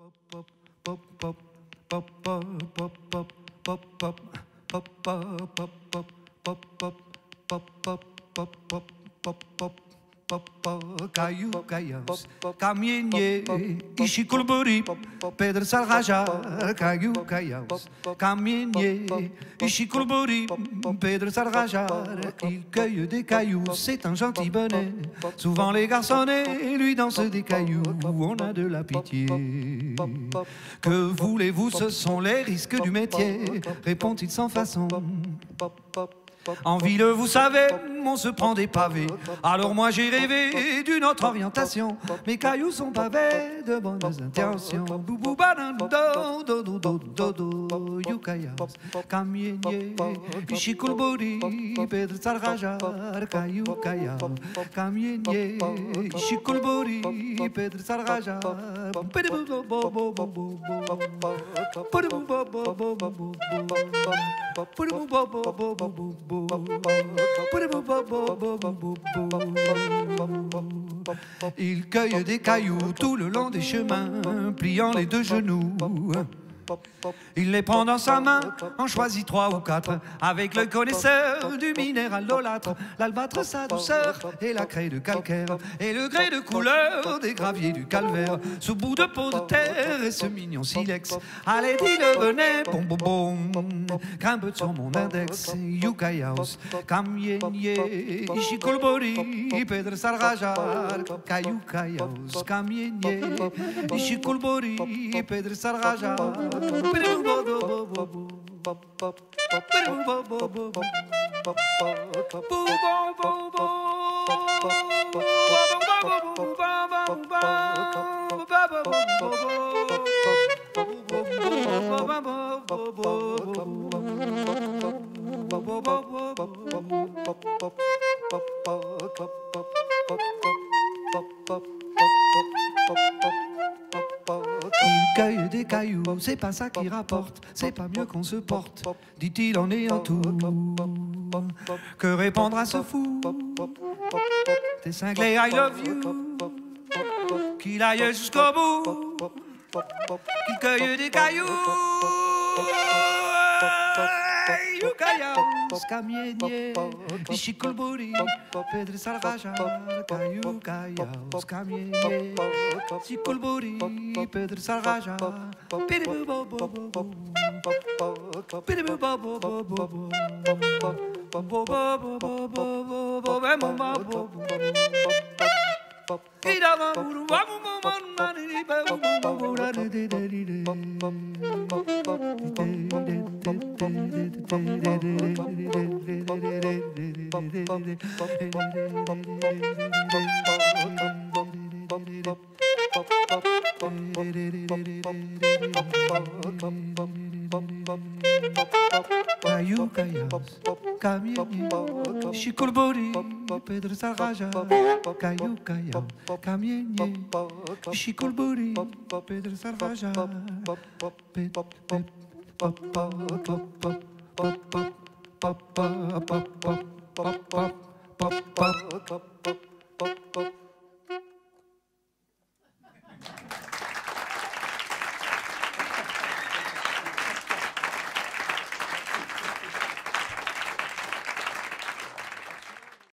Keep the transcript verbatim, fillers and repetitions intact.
Kayu kayas, kamienye, ishikulburi, Pedro Salraja, Kayu kayas, kamienye, ishikulburi, Pedro Salraja, il cueille des cailloux, c'est un gentil bonnet. Souvent les garçonnets lui dansent des cailloux, on a de la pitié. Que voulez-vous, ce sont les risques du métier, répond-il sans façon. En ville, vous savez, on se prend des pavés. Alors moi j'ai rêvé d'une autre orientation. Mes cailloux sont pavés de bonnes intentions. Boubou banando, do do do do do, yukayas, kamienye, ishikulburi, Pedro Salrajar, caillou kayas, kamienye, ishikulburi, Pedro Salrajar, pedibou bo bo bo bo bo, pedibou bo bo bo bo bo, pedibou bo bo bo bo bo. Il cueille des cailloux tout le long des chemins, pliant les deux genoux. Il les prend dans sa main, en choisit trois ou quatre, avec le connaisseur du minéral d'olâtre, l'albâtre sa douceur et la craie de calcaire, et le grès de couleur des graviers du calvaire, ce bout de peau de terre et ce mignon silex. Allez, dis-le, venez, bon bon bon, grimpe sur mon index, yukayaos, kamienye, ishikulbori, Pedro Salrajar, kayukayaos, kamienye, ishikulbori, Pedro Salrajar. Il cueille des cailloux, c'est pas ça qui rapporte, c'est pas mieux qu'on se porte, dit-il en ayant tout. Que répondre à ce fou? T'es cinglé, I love you. Qu'il aille jusqu'au bout, qu'il cueille des cailloux. Yukayas, kamienye, ishikulburi, Pedro Salrajar, caillou kayas, kamienye, ishikulburi, Pedro Salrajar, pidibou bo bo bo bo, pidibou bo bo bo bo bo, bo bo bo bo bo bo, vemo bo bo bo. Idama buru bamu bamu nani bamu bamu nani de de de Kayu kayas, kamienye, ishikulburi, Pedro Salrajar, caillou kayas, kamienye, ishikulburi, Pedro Salrajar, pep pep pop pop pop pop pop pop pop pop pop pop pop pop pop pop pop